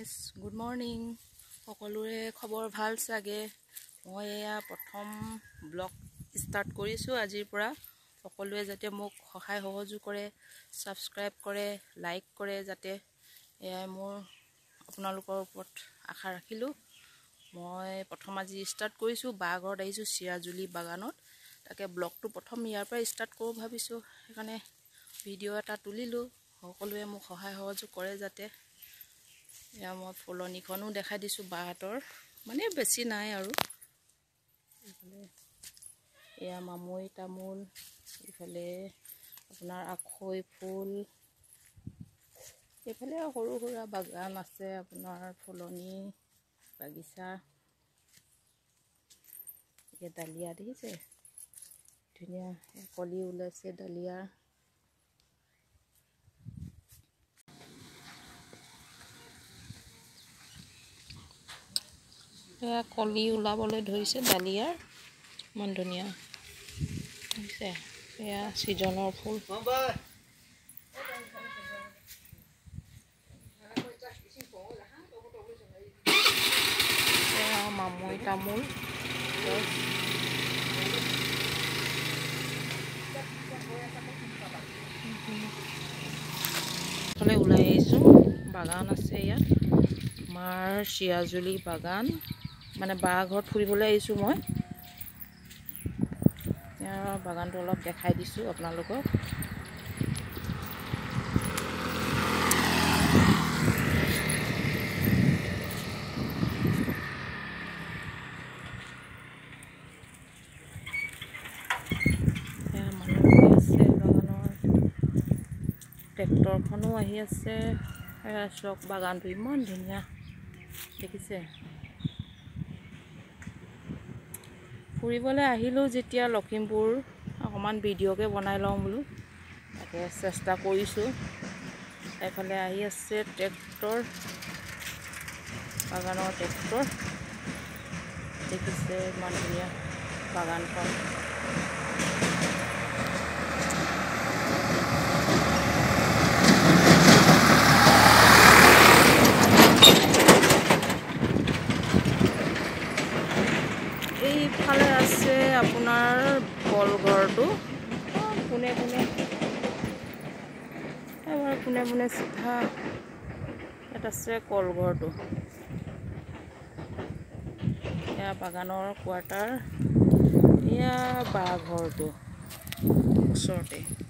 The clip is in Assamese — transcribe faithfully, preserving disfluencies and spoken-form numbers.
গাইজ গুড মৰ্নিং সকলোৰে খবৰ ভাল চাগে মই এয়া প্ৰথম ব্লগ ষ্টাৰ্ট কৰিছোঁ আজিৰ পৰা সকলোৱে যাতে মোক সহায় সহযোগ কৰে সাবস্ক্ৰাইব কৰে লাইক কৰে যাতে এয়া মোৰ আপোনালোকৰ ওপৰত আশা ৰাখিলোঁ মই প্ৰথম আজি ষ্টাৰ্ট কৰিছোঁ বাঘৰত আহিছোঁ সিয়াজুলি বাগানত তাকে ব্লগটো প্ৰথম ইয়াৰ পৰা ষ্টাৰ্ট কৰোঁ ভাবিছোঁ সেইকাৰণে ভিডিঅ' এটা তুলিলোঁ সকলোৱে মোক সহায় সহযোগ কৰে যাতে এয়া মই ফুলনিখনো দেখাই দিছোঁ বাহাতৰ মানে বেছি নাই আৰু ইফালে এয়া মামৈ তামোল ইফালে আপোনাৰ আখৈ ফুল এইফালে সৰু সুৰা বাগান আছে আপোনাৰ ফুলনি বাগিচা এই ডালিয়া দেখিছে ধুনীয়া কলি ওলাইছে ডালিয়া এয়া কলি ওলাবলৈ ধৰিছে ডালিয়াৰ ইমান ধুনীয়া হৈছে এয়া ছিজনৰ ফুল এয়া মামৈ তামোল ফালে ওলাই আহিছোঁ বাগান আছে ইয়াত আমাৰ সিয়াজুলি বাগান মানে বাঘৰত ফুৰিবলৈ আহিছোঁ মই ইয়াৰ বাগানটো অলপ দেখাই দিছোঁ আপোনালোকক ট্ৰেক্টৰখনো আহি আছে চক বাগানটো ইমান ধুনীয়া দেখিছে ফুৰিবলৈ আহিলোঁ যেতিয়া লখিমপুৰ অকণমান ভিডিঅ'কে বনাই লওঁ বোলো তাকে চেষ্টা কৰিছোঁ এইফালে আহি আছে ট্ৰেক্টৰ বাগানৰ ট্ৰেক্টৰ দেখিছে ইমান ধুনীয়া বাগানখন এইফালে আছে আপোনাৰ কলঘৰটো পোনে পোনে এবাৰ পোনে পোনে চিধা ইয়াত আছে কলঘৰটো এয়া বাগানৰ কোৱাৰ্টাৰ এয়া বাঘৰটো ওচৰতে